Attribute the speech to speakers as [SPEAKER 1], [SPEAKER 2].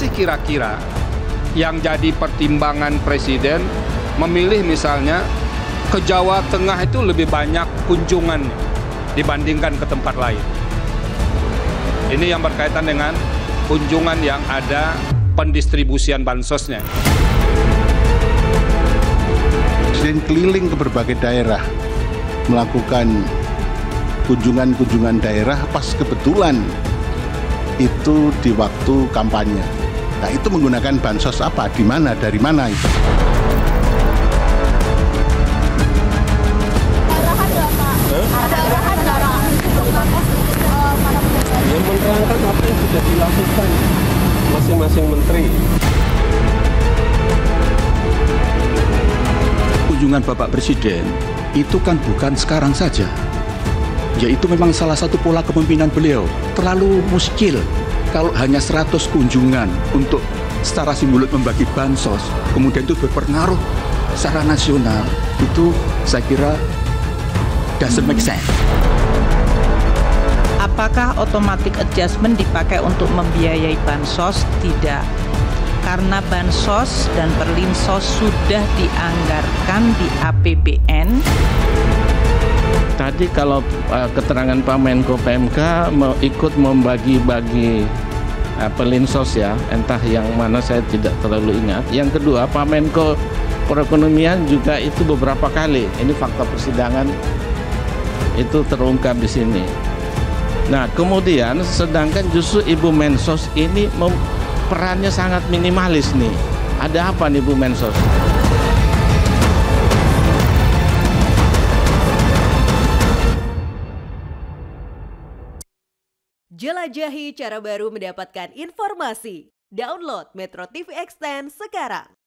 [SPEAKER 1] sih kira-kira yang jadi pertimbangan Presiden memilih misalnya ke Jawa Tengah itu lebih banyak kunjungan dibandingkan ke tempat lain? Ini yang berkaitan dengan kunjungan yang ada pendistribusian bansosnya.
[SPEAKER 2] Presiden keliling ke berbagai daerah melakukan kunjungan-kunjungan daerah pas kebetulan itu di waktu kampanye. Nah, itu menggunakan bansos apa, di mana, dari mana itu?
[SPEAKER 3] Yang menerangkan apa yang sudah dilakukan masing-masing menteri.
[SPEAKER 4] Kunjungan Bapak Presiden itu kan bukan sekarang saja, yaitu memang salah satu pola kepemimpinan beliau. Terlalu muskil kalau hanya 100 kunjungan untuk secara simbolik membagi bansos, kemudian itu berpengaruh secara nasional. Itu saya kira doesn't make sense.
[SPEAKER 5] Apakah automatic adjustment dipakai untuk membiayai bansos? Tidak. Karena bansos dan perlinsos sudah dianggarkan di APBN.
[SPEAKER 3] Tadi kalau keterangan Pak Menko PMK ikut membagi-bagi perlinsos ya, entah yang mana saya tidak terlalu ingat. Yang kedua, Pak Menko Perekonomian juga itu beberapa kali. Ini fakta persidangan itu terungkap di sini. Nah, kemudian sedangkan justru Ibu Mensos ini perannya sangat minimalis nih. Ada apa nih Bu Mensos?
[SPEAKER 6] Jelajahi cara baru mendapatkan informasi. Download Metro TV Extend sekarang.